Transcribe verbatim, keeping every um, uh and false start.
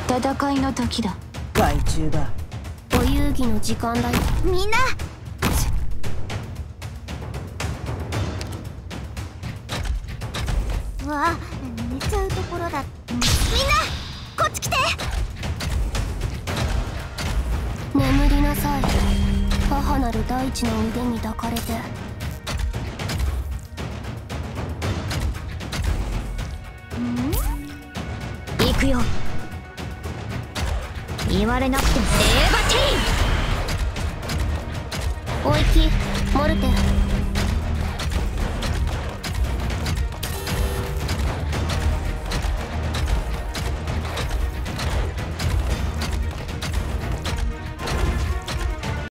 戦いの時だ。 害虫だ。 お遊戯の時間だよ。 みんなわあ、寝ちゃうところだ。みんなこっち来て。 眠りなさい。母なる大地の腕に抱かれて。 行くよ。言われなくても。エーバテおいきモルテ。